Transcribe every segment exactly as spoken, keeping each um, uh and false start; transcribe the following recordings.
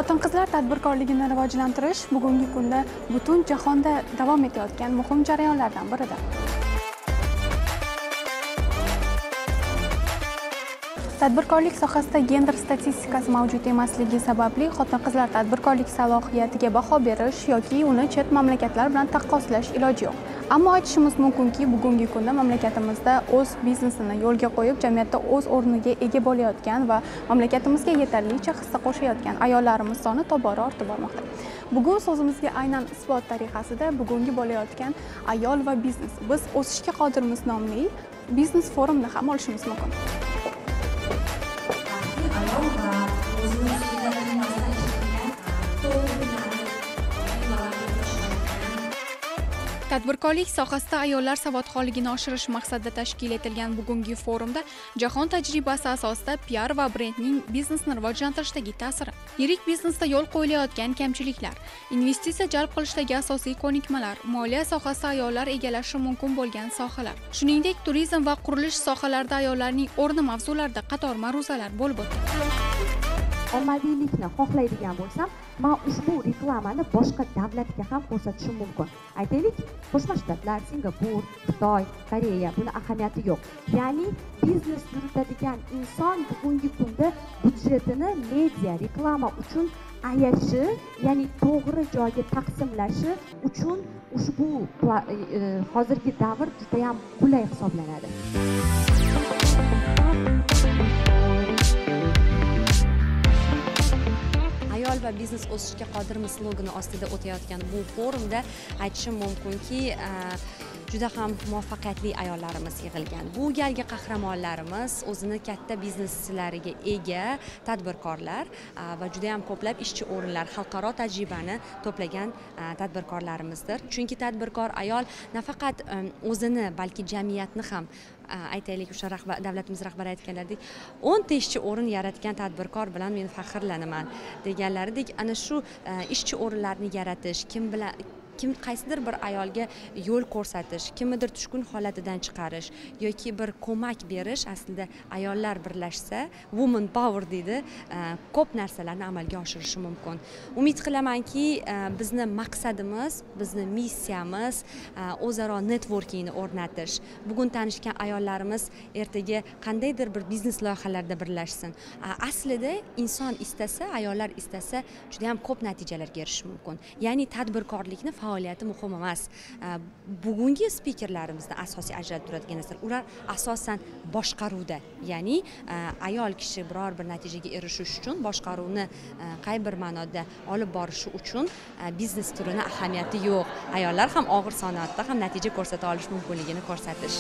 Xotin-qizlar tadbirkorligini rivojlantirish bugungi kunda butun jahonda davom etayotgan muhim jarayonlardan biridir. Tadbirkorlik sohasida gender statistikasi mavjud emasligi sababli xotin-qizlar tadbirkorlik salohiyatiga baho berish yoki uni chet mamlakatlar bilan taqqoslash iloji yo'q. Ammo aytishimiz mumkinki, bugungi kunda mamlakatimizda o'z biznesini yo'lga qo'yib, jamiyatda o'z o'rniga ega bo'layotgan va mamlakatimizga yetarlicha hissa qo'shayotgan ayollarimiz soni tobora ortib bormoqda. Bugun so'zimizga aynan isbot tariqasida bugungi bo'layotgan ayol va biznes, biz o'sishga qodirmiz nomli biznes forumni ham olishimiz mumkin. Tadbirkorlik sohasida ayollar savodxonligini oshirish maqsadida tashkil etilgan bugungi forumda jahon tajribasi asosida P R va brendning biznesni rivojlantirishdagi ta'siri, yirik biznesda yo'l qo'yilayotgan kamchiliklar, investitsiya jalb qilishdagi asosiy ko'nikmalar, moliya sohasida ayollar egallashi mumkin bo'lgan sohalar, shuningdek turizm va qurilish sohalarida ayollarning o'rni mavzularida qator ma'ruzalar bo'lib o'tdi. Ommaviylikni xohlaydigan bo'lsam, men ushbu reklamani boshqa davlatga ham ko'rsatishim mumkin. Aytaylik, Qo'shma Shtatlar, Singapur, Xitoy, Koreya, buni ahamiyati yo'q. Ya'ni biznes yuritadigan inson bugungi kunda budjetini media reklama uchun ayashi, ya'ni to'g'ri joyga taqsimlashi uchun ushbu hozirgi davr juda ham qulay hisoblanadi. Ayol va biznes o'sishga qodirmiz slogani ostida o'tayotgan bu forumda aytishim mumkinki, juda ham muvaffaqiyatli ayollarimiz yig'ilgan. Bu galgi qahramonlarimiz o'zini katta bizneslariga ega tadbirkorlar va juda ham ko'plab ishchi o'rinlar, xalqaro tajribani to'plagan tadbirkorlarimizdir. Chunki tadbirkor ayol nafaqat o'zini, balki jamiyatni ham, aytaylik, o'sha rahbar, davlatimiz rahbari aytganlaridek, o'nta ishchi o'rin yaratgan tadbirkor bilan men faxrlanaman deganlaridek, ana shu ishchi o'rinlarni yaratish, kim bilan kim qaysidir bir ayolga yo'l ko'rsatish, kimnidir tushkun holatidan chiqarish yoki bir ko'mak berish, aslida ayollar birlashsa, woman power deydi, ko'p narsalarni amalga oshirishi mumkin. Umid qilamanki, bizni maqsadimiz, bizni missiyamiz o'zaro networkingni o'rnatish. Bugun tanishgan ayollarimiz ertaga qandaydir bir biznes loyihalarida birlashsin. Aslida inson istasa, ayollar istasa, juda ham ko'p natijalarga erishish mumkin. Ya'ni tadbirkorlikni faoliyati muhim emas. Bugungi spikerlarimizni asosiy ajratib turadigan narsa, ular asosan boshqaruvda. Ya'ni ayol kishi biror bir natijaga erishish uchun, boshqaruvni qay bir ma'noda olib borishi uchun biznes turini ahamiyati yo'q. Ayollar ham og'ir sanoatda ham natija ko'rsata olish mumkinligini ko'rsatish.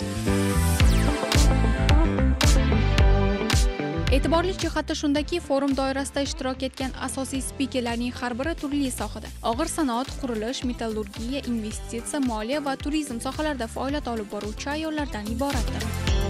E'tiborli jihati shundaki, forum doirasida ishtirok etgan asosiy spikerlarning har biri turli sohada, og'ir sanoat, qurilish, metallurgiya, investitsiya, moliya va turizm sohalarida faoliyat olib boruvchi ayollardan iboratdir.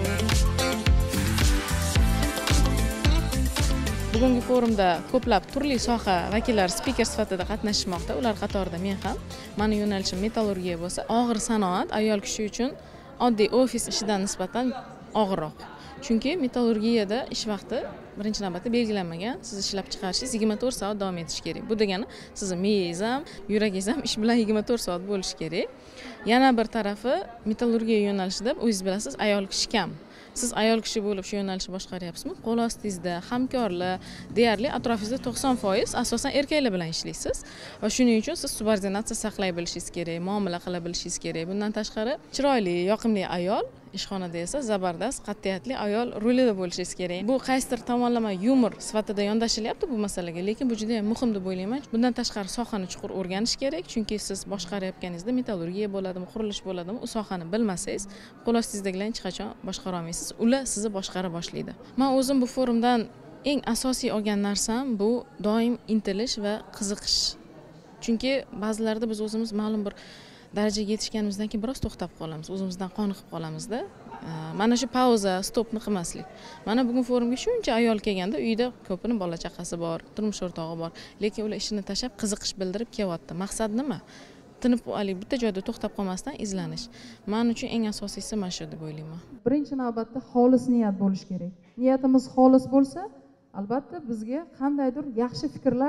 Bugungi forumda ko'plab turli soha vakillari spiker sifatida qatnashmoqda. Ular qatorida men ham. Meni yo'nalishim metallurgiya bo'lsa, og'ir sanoat ayol kishi uchun oddiy ofis ishidan nisbatan og'irroq. Chunki metallurgiyada ish vaqti birinchi navbatda belgilanmagan. Siz ishlab chiqarishingiz yigirma to'rt soat davom etishi kerak. Bu degani sizni miyangiz ham, yuragingiz ham ish bilan yigirma to'rt soat bo'lishi kerak. Yana bir tarafi, metallurgiya yo'nalishida o'zingiz bilasiz, ayol kishi kam. Siz ayol kishi bo'lib shu yo'nalishni boshqaryapsizmi? Qo'l ostingizda hamkorlar deyarli atrofingizda to'qson foiz asosan erkaklar bilan ishlaysiz va shuning uchun siz subordinatsiya saqlay bilishingiz kerak, muomala qila bilishingiz kerak. Bundan tashqari, chiroyli, yoqimli ayol, ishxonada esa zabardast, qat'iyatli ayol rolida bo'lishingiz kerak. Bu qaysidir tomonlama yumor sifatida yondashilyapti bu masalaga, lekin bu juda ham muhim deb o'ylayman. Bundan tashqari sohani chuqur o'rganish kerak, chunki siz boshqarayotganingizda metallurgiya bo'ladimi, qurilish bo'ladimi, u sohani bilmasangiz, qo'l ostingizdagilarni hech qachon boshqara olmaysiz. Ular sizni boshqara boshlaydi. Men o'zim bu forumdan eng asosiy olgan narsam bu doim intilish va qiziqish. Chunki ba'zilarda biz o'zimiz ma'lum bir darajaga yetishganimizdan keyin biroz to'xtab qolamiz, o'zimizdan qoniqib qolamizda. Mana shu pauza, stopni qilmaslik. Mana bugun forumga shuncha ayol kelganda, uyda ko'pini bola chaqasi bor, turmush o'rtog'i bor, lekin ular ishini tashlab qiziqish bildirib kelyapti. Maqsad nima? Tinib olib bitta joyda to'xtab qolmasdan izlanish. Men uchun eng asosiysi mana shu deb o'ylayman. Birinchi navbatda xolis niyat bo'lish kerak. Niyatimiz xolis bo'lsa, albatta bizga qandaydir yaxshi fikrlar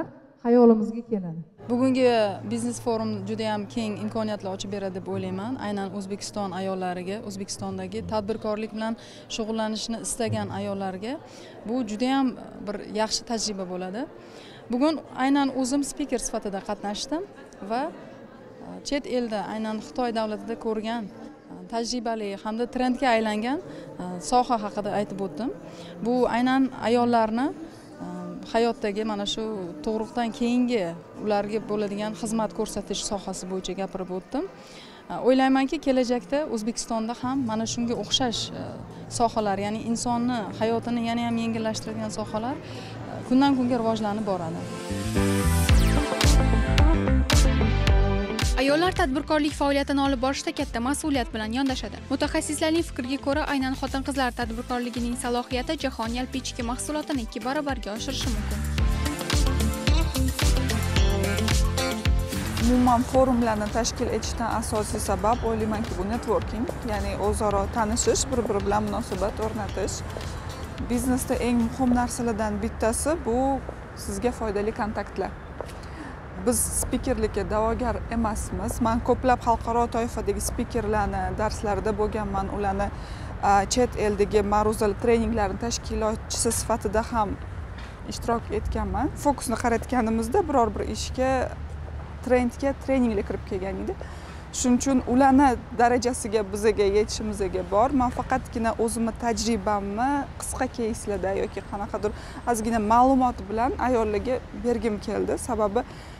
hayolimizga keladi. Bugungi biznes forum juda ham keng imkoniyatlar ochib beradi deb o'ylayman. Aynan O'zbekiston ayollariga, O'zbekistondagi tadbirkorlik bilan shug'ullanishni istagan ayollarga bu juda ham bir yaxshi tajriba bo'ladi. Bugun aynan o'zim speaker sifatida qatnashdim va chet elda, aynan Xitoy davlatida ko'rgan tajribali hamda trendga aylangan soha haqida aytib o'tdim. Bu aynan ayollarni hayotdagi mana shu tug'ruqdan keyingi ularga bo'ladigan xizmat ko'rsatish sohasi bo'yicha gapirib o'tdim. O'ylaymanki, kelajakda O'zbekistonda ham mana shunga o'xshash sohalar, ya'ni insonni hayotini yana ham yengillashtiradigan sohalar kundan kunga rivojlanib boradi. Ayollar tadbirkorlik faoliyatini olib borishda katta mas'uliyat bilan yondashadi. Mutaxassislarning fikriga ko'ra, aynan xotin-qizlar tadbirkorligining salohiyati jahon yalpi ichki mahsulotini ikki barobarga oshirishi mumkin. Umuman forumlarni tashkil etishdan asosiy sabab o'ylaymanki, bu networking, ya'ni o'zaro tanishish, bir-biri bilan munosabat o'rnatish. Biznesda eng muhim narsalardan bittasi bu sizga foydali kontaktlar. Biz spikerlikka da'vogar emasmiz. Men ko'plab xalqaro toifadagi spikerlarni darslarida bo'lganman, ularni chet eldagi ma'ruzalar treninglarning tashkilotchisi sifatida ham ishtirok etganman. Fokusni qaratganimizda biror bir ishga, trendga, treningga kirib kelgan edi. Shuning uchun ularni darajasiga bizaga yetishimizga bor. Men faqatgina o'zimning tajribamni qisqa keyslarda yoki qanaqadir ozgina ma'lumot bilan ayollarga bergim keldi. Sababi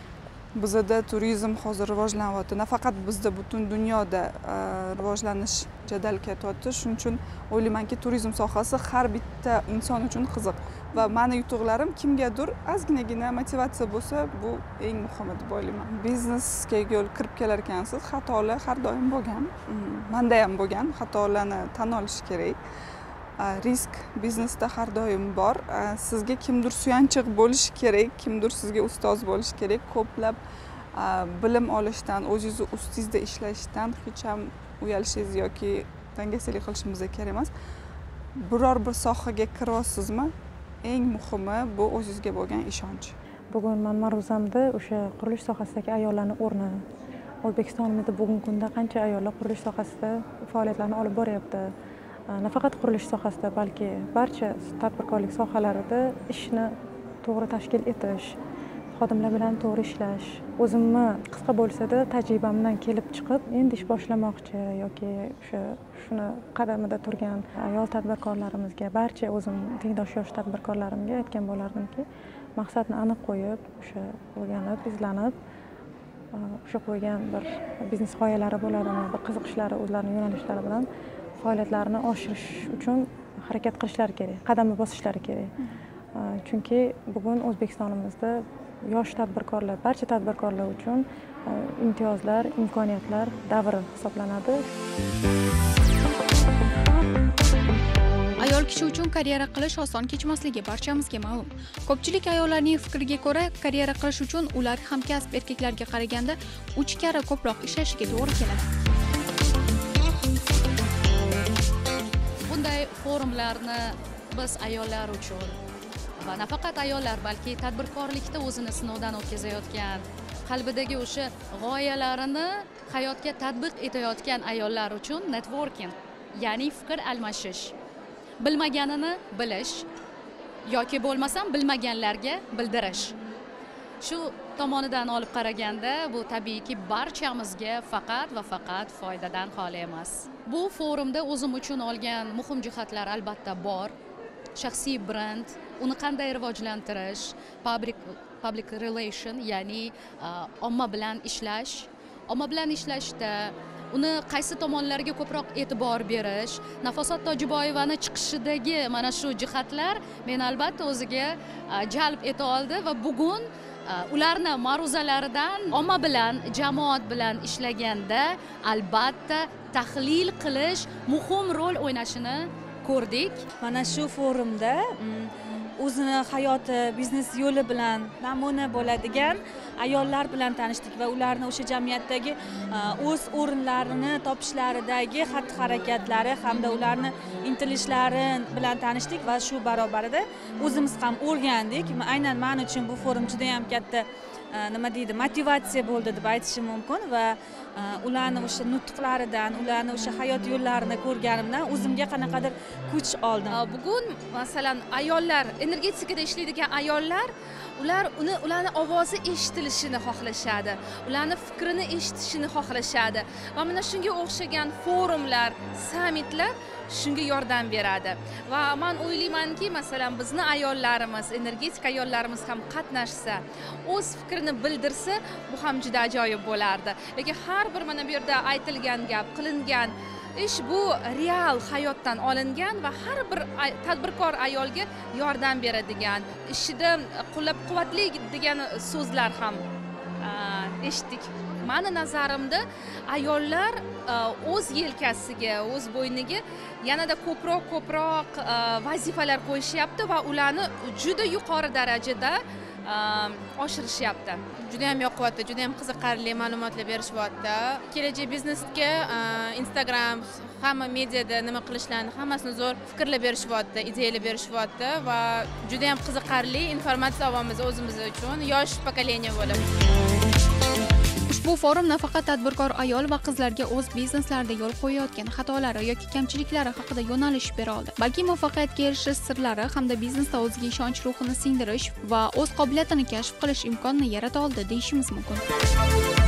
bizda turizm hozir rivojlanyapti. Nafaqat bizda, butun dunyoda rivojlanish jadal ketyapti. Shuning uchun o'ylaymanki, turizm sohasi har bitta inson uchun qiziq va meni yutuqlarim kimgadir ozginagina motivatsiya bo'lsa, bu eng muhimi deb o'ylayman. Biznesga yo'l kirib kelar ekansiz, xatolar har doim bo'lgan. Menda ham bo'lgan, xatolarni tan olish kerak. Risk biznesda har doim bor. Sizga kimdir suyanchiq bo'lishi kerak, kimdir sizga ustoz bo'lishi kerak. Ko'plab bilim olishdan, o'zingizni ustingizda ishlashdan hech ham uyalishingiz yoki dangasalik qilishingiz kerak emas. Biror bir sohaga kiryapsizmi? Eng muhimi bu o'zingizga bo'lgan ishonch. Bugun men ma'ruzamda o'sha qurilish sohasidagi ayollarning o'rni, O'zbekistonimizda bugungi kunda qancha ayollar qurilish sohasida faoliyatlarni olib boryapti. Nafaqat qurilish sohasida, balki barcha tadbirkorlik sohalarida ishni to'g'ri tashkil etish, xodimlar bilan to'g'ri ishlash. O'zimni qisqa bo'lsa-da tajribamdan kelib chiqib, endi ish boshlamoqchi yoki o'sha shuni qadamida turgan ayol tadbirkorlarimizga, barcha o'zim tengdosh yosh tadbirkorlarimga aytgan bo'lardimki, maqsadni aniq qo'yib, o'sha o'rganib, izlanib, o'sha qo'ygan bir biznes g'oyalari bo'ladimi, bir qiziqishlari, o'zlarining yo'nalishlari bilan faoliyatlarini oshirish uchun harakat qilishlari kerak, qadamni bosishlari kerak. Chunki bugun O'zbekistonimizda yosh tadbirkorlar, barcha tadbirkorlar uchun imtiyozlar, imkoniyatlar davri hisoblanadi. Ayol kishi uchun karyera qilish oson kechmasligi barchamizga ma'lum. Ko'pchilik ayollarning fikriga ko'ra, karyera qilish uchun ular hamkasb erkaklarga qaraganda uch karra ko'proq ishlashiga to'g'ri keladi. Bunday forumlarni biz ayollar uchun va nafaqat ayollar, balki tadbirkorlikda o'zini sinovdan o'tkazayotgan, qalbidagi o'sha g'oyalarini hayotga tatbiq etayotgan ayollar uchun networking, ya'ni fikr almashish, bilmaganini bilish yoki bo'lmasam bilmaganlarga bildirish. Shu tomonidan olib qaraganda bu tabiiyki barchamizga faqat va faqat foydadan xoli emas. Bu forumda o'zim uchun olgan muhim jihatlar albatta bor. Shaxsiy brend, uni qanday rivojlantirish, public public relation, ya'ni omma bilan ishlash, omma bilan ishlashda uni qaysi tomonlarga ko'proq e'tibor berish, Nafosat Tojiboyevani chiqishidagi mana shu jihatlar meni albatta o'ziga jalb eta oldi va bugun ularni ma'ruzalaridan omma bilan, jamoat bilan ishlaganda albatta tahlil qilish muhim rol o'ynashini ko'rdik. Mana shu forumda o'zini hayoti biznes yo'li bilan namuna bo'ladigan ayollar bilan tanishdik va ularni o'sha jamiyatdagi o'z o'rinlarini topishlaridagi xatti harakatlari hamda ularni intilishlari bilan tanishdik va shu barobarida o'zimiz ham o'rgandik. Aynan men uchun bu forum juda ham katta nima deydi motivatsiya bo'ldi deb aytishim mumkin va ularni o'sha nutqlaridan, ularni o'sha hayot yo'llarini ko'rganimdan o'zimga qanaqadir kuch oldim. Bugun masalan ayollar, energetikada ishlaydigan ayollar, ular uni ularni ovozi eshitilishini xohlashadi, ularni fikrini eshitishini xohlashadi va mana shunga o'xshagan forumlar, sammitlar shunga yordam beradi. Va men o'ylaymanki, masalan bizni ayollarimiz, energetik ayollarimiz ham qatnashsa, o'z fikrini bildirsa, bu ham juda ajoyib bo'lardi. Lekin har bir mana bu yerda aytilgan gap, qilingan ish bu real hayotdan olingan va har bir tadbirkor ayolga yordam beradigan, ishida qo'llab-quvvatli degan so'zlar ham eshitdik. Mani nazarimda ayollar o'z yelkasiga, o'z bo'yniga yanada ko'proq ko'proq vazifalar qo'yishyapti va ularni juda yuqori darajada oshirishyapti. Juda ham yoqyapti, juda ham qiziqarli ma'lumotlar berishyapti. Kelajak biznesga Instagram, hamma mediada nima qilishlarini hammasini zo'r fikrlar berishyapti, ideyalar berishyapti va juda ham qiziqarli informatsiya olamiz o'zimiz uchun yosh pokoleniya bo'lib. Ushbu forum nafaqat tadbirkor ayol va qizlarga o'z bizneslarida yo'l qo'yayotgan xatolari yoki kamchiliklari haqida yo'nalish bera oldi, balki muvaffaqiyatga erishish sirlari hamda biznesda o'ziga ishonch ruhini singdirish va o'z qobiliyatini kashf qilish imkonini yarata oldi deyishimiz mumkin.